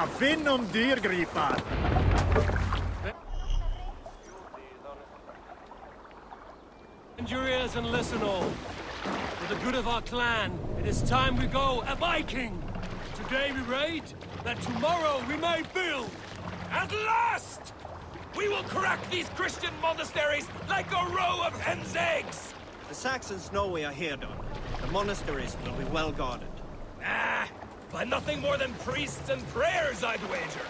Finn dyrgripar! Bend your ears and listen all. For the good of our clan, it is time we go a Viking! Today we raid, that tomorrow we may build! At last! We will crack these Christian monasteries like a row of hen's eggs! The Saxons know we are here, Don. The monasteries will be well guarded. Ah, by nothing more than priests and prayers, I'd wager.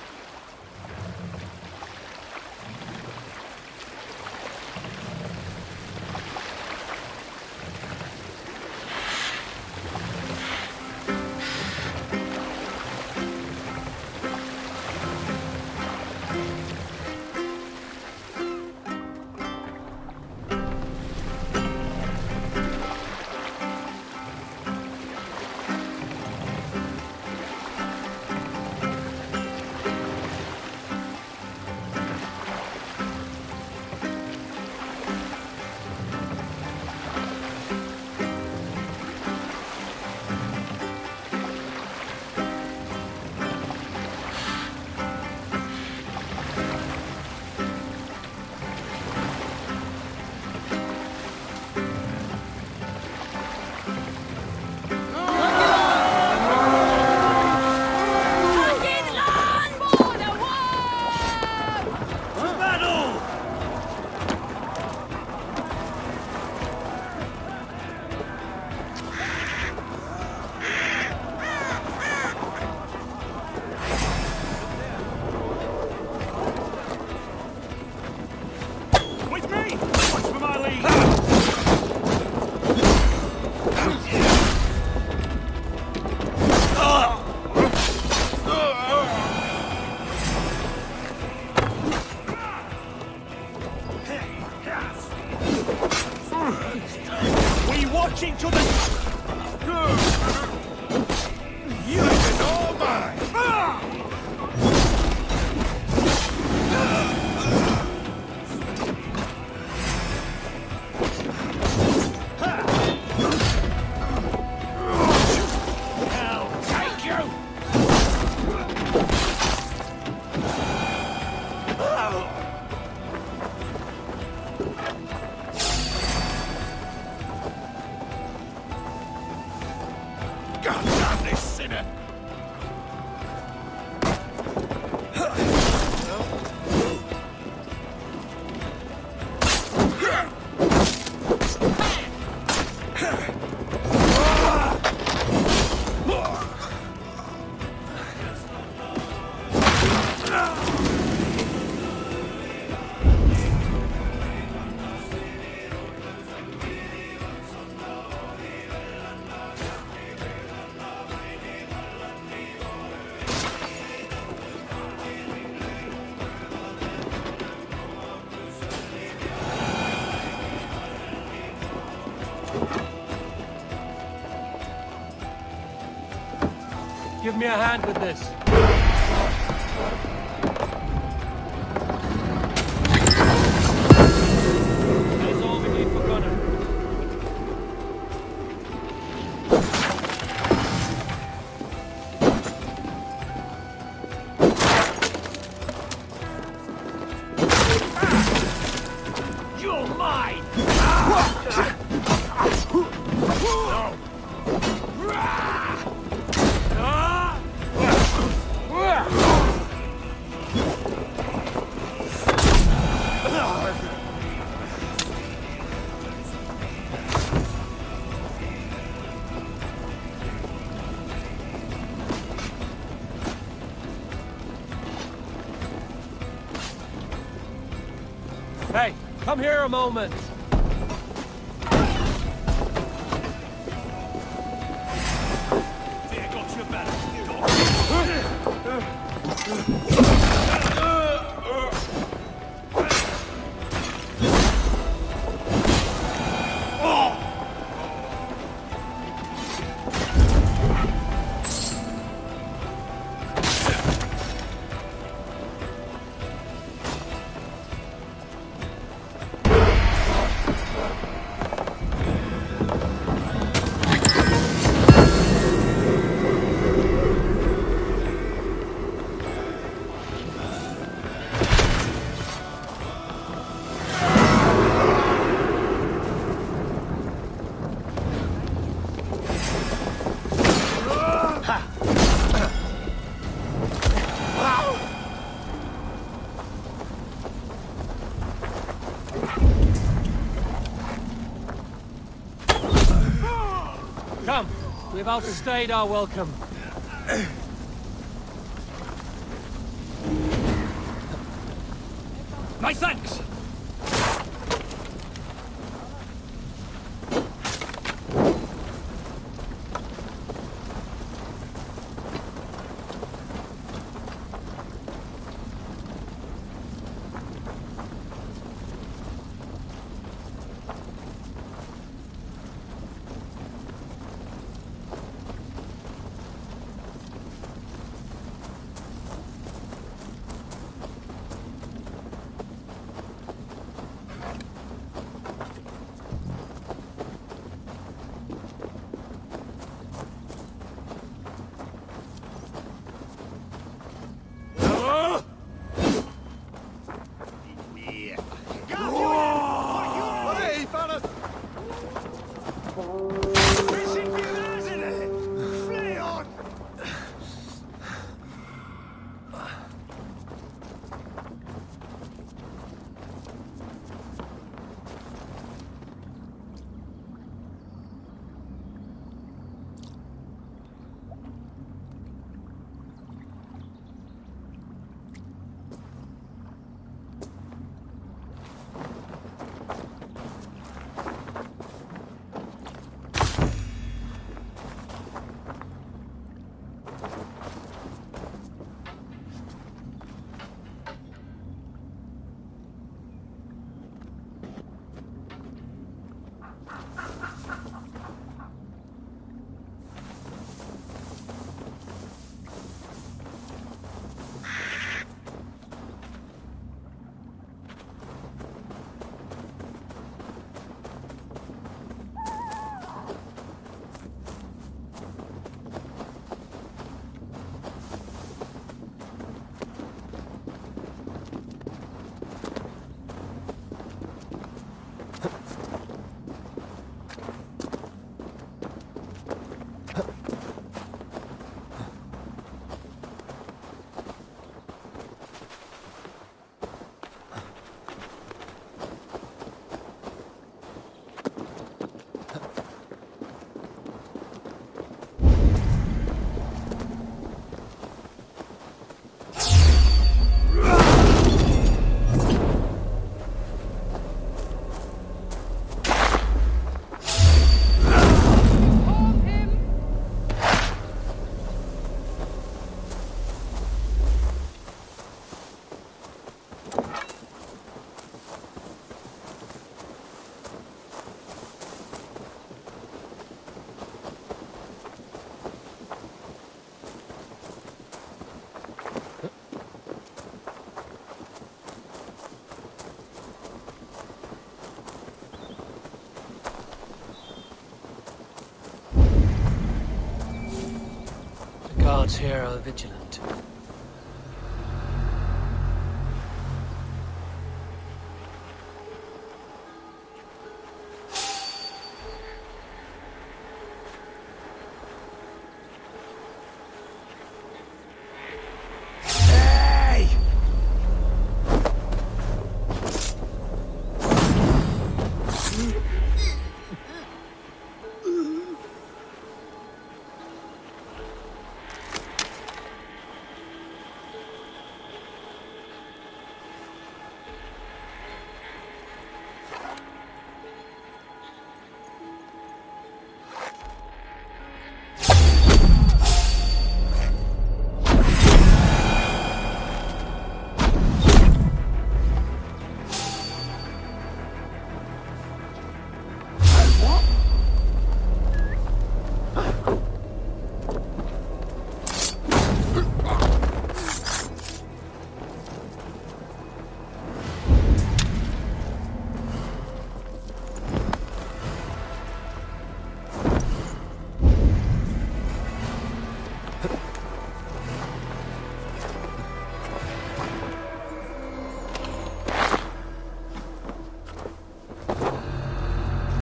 Watching to the... You can all mine! I'll take you! God damn this sinner! Give me a hand with this. That is all we need for Gunnar. You're mine! Hey, come here a moment. There got your back. We've outstayed our welcome. My thanks! The guards here are vigilant.